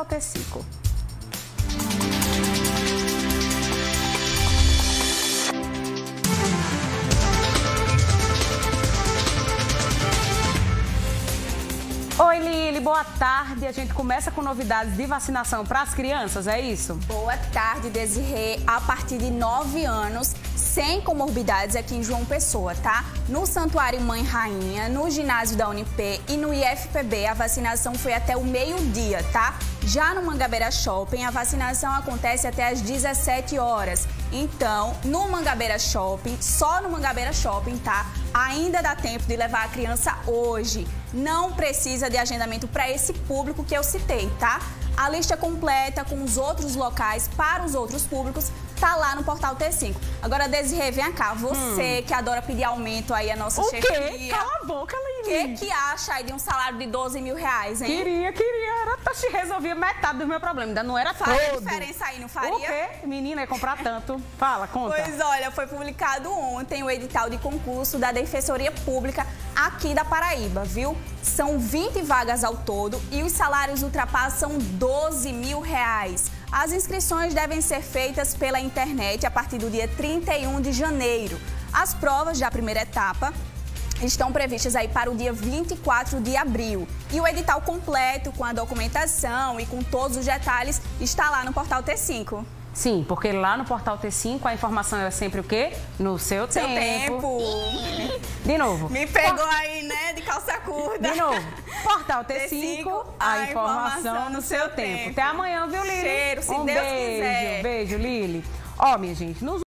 T5. Oi, Lili, boa tarde. A gente começa com novidades de vacinação para as crianças, é isso? Boa tarde, Desirê. A partir de 9 anos, sem comorbidades aqui em João Pessoa, tá? No Santuário Mãe Rainha, no ginásio da Unip e no IFPB, a vacinação foi até o meio-dia, tá? Já no Mangabeira Shopping, a vacinação acontece até às 17 horas. Então, no Mangabeira Shopping, só no Mangabeira Shopping, tá? Ainda dá tempo de levar a criança hoje. Não precisa de agendamento para esse público que eu citei, tá? A lista completa com os outros locais para os outros públicos tá lá no portal T5. Agora, Desirê, vem cá. Você que adora pedir aumento aí a nossa chefia. O quê? Cala a boca, Lili. O que acha aí de um salário de 12 mil reais, hein? Queria. Era resolvia metade do meu problema. Ainda não era Faria todo. diferença aí, não faria? O quê? Menina, é comprar tanto. Fala, conta. Pois olha, foi publicado ontem o edital de concurso da Defensoria Pública aqui da Paraíba, viu? São 20 vagas ao todo e os salários ultrapassam 12 mil reais. As inscrições devem ser feitas pela internet a partir do dia 31 de janeiro. As provas da primeira etapa estão previstas aí para o dia 24 de abril. E o edital completo, com a documentação e com todos os detalhes, está lá no portal T5. Sim, porque lá no portal T5 a informação é sempre o quê? No seu tempo. De novo. Me pegou aí, né, de calça curta. De novo. Portal T5, a informação no seu tempo. Até amanhã, viu, Lili? Cheiro, se Deus quiser. Beijo, Lili. Ó, minha gente, nos